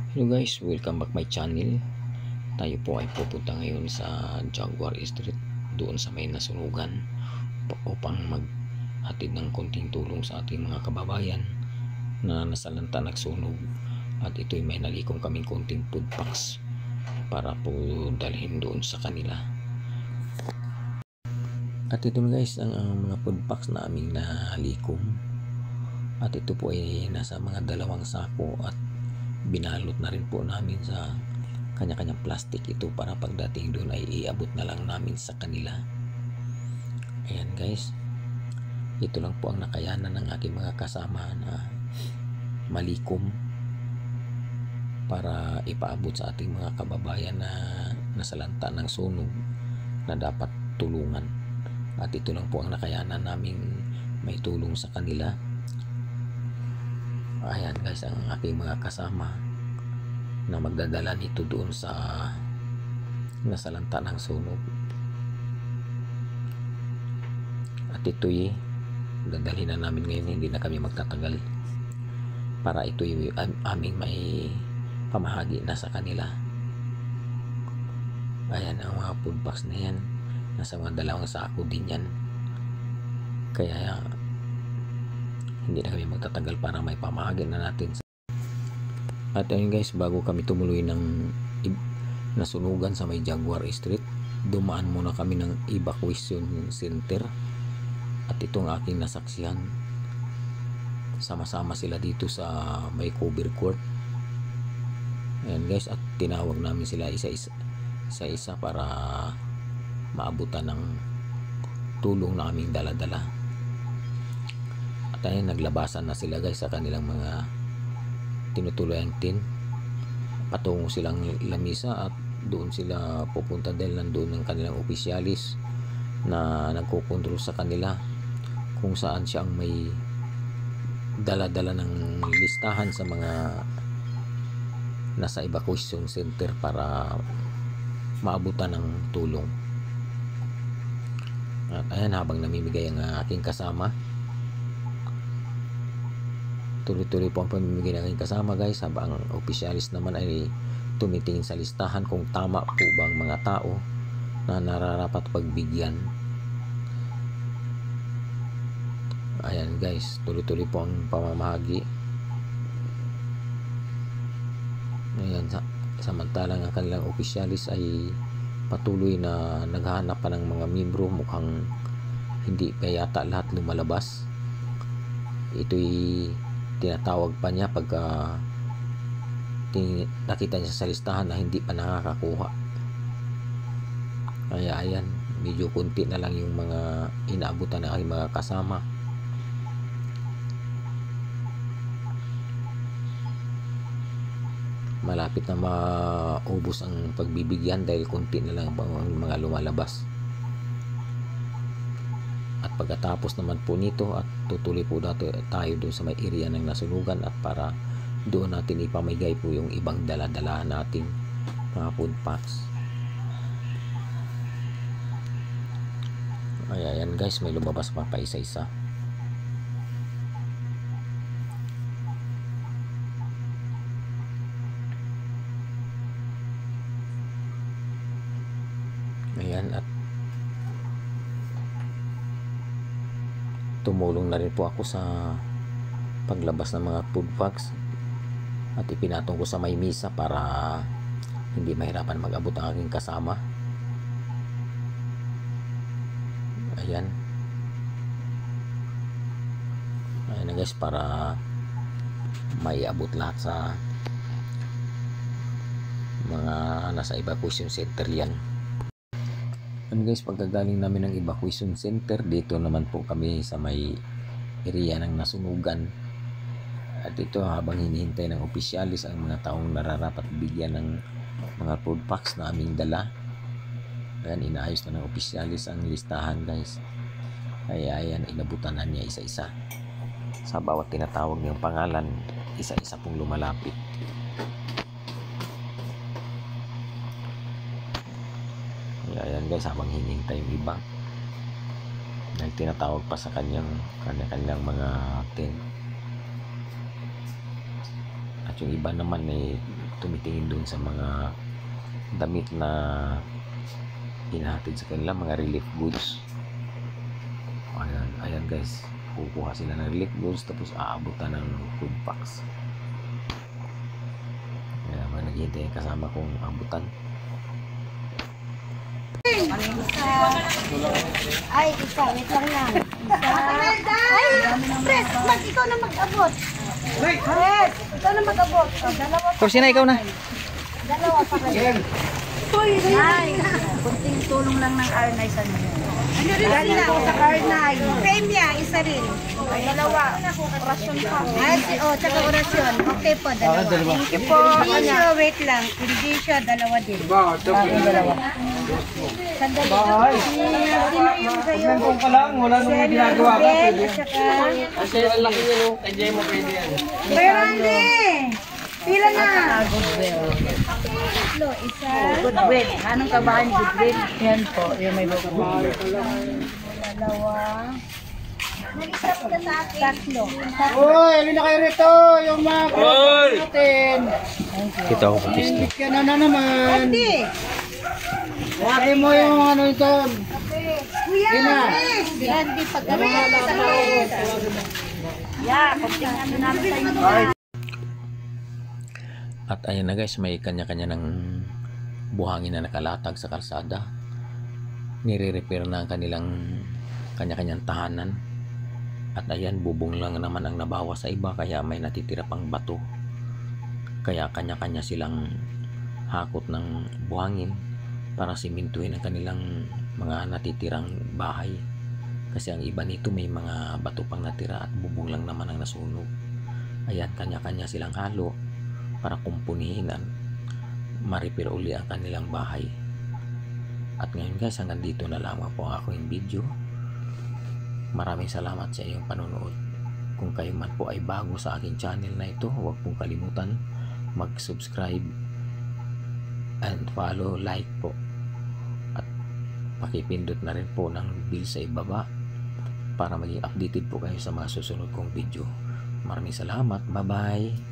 Hello guys, welcome back my channel. Tayo po ay pupunta ngayon sa Jaguar Street, doon sa may nasunugan, upang maghatid ng konting tulong sa ating mga kababayan na nasalanta nagsunog. At ito'y may nalikom kaming konting food packs para po dalhin doon sa kanila. At ito guys ang mga food packs na aming nalikom. At ito po ay nasa mga 2 sako at binalot na rin po namin sa kanya-kanyang plastic ito para pagdating doon ay iabot na lang namin sa kanila. Ayan guys, ito lang po ang nakayanan ng aking mga kasama na malikom para ipaabot sa ating mga kababayan na nasalanta ng sunog na dapat tulungan. At ito lang po ang nakayanan namin may tulong sa kanila. Ayan guys ang aking mga kasama na magdadala nito doon sa nasalanta ng sunog. At ito'y dadalhin na namin ngayon, hindi na kami magtatagal para ito'y aming may pamahagi na sa kanila. Ayan ang mga food box na yan, nasa mga 2 sako din yan, kaya hindi na kami magtatagal para may pamahagi na natin. At ayun guys, bago kami tumuloy ng nasunugan sa may Jaguar Street, dumaan muna kami ng evacuation center. At itong aking nasaksihan, sama-sama sila dito sa may cover court. Ayan guys, at tinawag namin sila isa-isa para maabutan ng tulong na aming dala-dala. At ayun, naglabasan na sila guys sa kanilang mga tinutuluyan tin. Patungo silang lamisa at doon sila pupunta dahil nandoon ng kanilang opisyalis na nagkokontrol sa kanila, kung saan siyang may dala-dala ng listahan sa mga nasa evacuation center para maabutan ng tulong. At ayan, habang namimigay ang aking kasama, tuloy-tuloy po ang pamimigay ng aking kasama guys, habang ang opisyalis naman ay tumitingin sa listahan kung tama po ba ang mga tao na nararapat pagbigyan. Ayan guys, tuloy-tuloy po ang pamamahagi. Ayan, samantalang ang kanilang opisyalis ay patuloy na naghahanap pa ng mga miyembro. Mukhang hindi pa yata lahat lumalabas. Ito'y tinatawag pa niya pagka nakita niya sa listahan na hindi pa nakakakuha. Kaya ayan, medyo kunti na lang yung mga inaabutan ng aking mga kasama. Malapit na maubos ang pagbibigyan dahil kunti na lang ang mga lumalabas. At pagkatapos naman po nito, at tutuloy po tayo doon sa may area ng nasunugan, at para doon natin ipamigay po yung ibang dala-dala nating mga food packs. Ayan guys, may lumabas pa isa-isa. Ayan, at tumulong na rin po ako sa paglabas ng mga food packs at ipinatong ko sa may misa para hindi mahirapan mag-abot ang aking kasama. Ayan na guys, para maiabot lahat sa mga nasa evacuation center yan. And guys, pagkagaling namin ng evacuation center, dito naman po kami sa may area ng nasunugan. At ito, habang hinihintay ng opisyalis ang mga taong nararapat bigyan ng mga food packs na aming dala, ayan, inaayos na ng opisyalis ang listahan guys. Kaya ayan, inabutan na niya isa-isa. Sa bawat tinatawag niyang pangalan, isa-isa pong lumalapit. Ayan guys, habang hinihintay yung iba, dahil tinatawag pa sa kanyang mga tin. At yung iba naman tumitingin doon sa mga damit na hinahatid sa kanila, mga relief goods. Ayan guys, kukuha sila ng relief goods tapos aabutan ng food packs. Kaya naghihintay kasama kong abutan. Ay, isa, wait lang yan. Ay, Fred, ikaw na mag-abot. Fred, ikaw na mag-abot. Dalawa pa. Kursina, ikaw na. Dalawa pa kayo. Ay, kunting tulong lang ng R9 sa ninyo. Ano rin sila? Sa R9. Premia, isa rin. Ay, dalawa. Orasyon pa. Ay, tsaka orasyon. Okay po, dalawa. Thank you po. Hindi siya, wait lang. Hindi siya, dalawa din. Dalawa. Sandali. Sino yung sa'yo? Kung pa lang, wala nung ginagawa ka. Kasi ang laki nyo, kanya mo pwede yan. Kuya Randy! Pila na? Isa. Goodwill. Anong kabahan goodwill? Yan po, yung may goodwill. Dalawa. Tatlo. Uy, alin na kayo rito, yung mga kapatid natin. Kita ako kapisto. Ka na naman. Hindi. Laki mo yung ano ito. Kuya, Ina. si Andy pagkakaroon sa loob. Yeah, kunting ano namin sa inyo. At ayan na guys, may kanya-kanya ng buhangin na nakalatag sa kalsada. Nire-repair na ang kanilang kanya-kanyang tahanan. At ayan, bubong lang naman ang nabawa sa iba, kaya may natitira pang bato. Kaya kanya-kanya silang hakot ng buhangin para simintuhin ang kanilang mga natitirang bahay. Kasi ang iba nito may mga bato pang natira at bubong lang naman ang nasunog. Ayan, kanya-kanya silang halo para kumpunihin at ma-repair uli ang kanilang bahay. At ngayon guys, hanggang dito na lamang po ang aking video. Maraming salamat sa iyong panonood. Kung kayo man po ay bago sa aking channel na ito, huwag pong kalimutan mag-subscribe and follow, like po. At pakipindot na rin po ng bell sa ibaba para maging updated po kayo sa mga susunod kong video. Maraming salamat. Bye bye.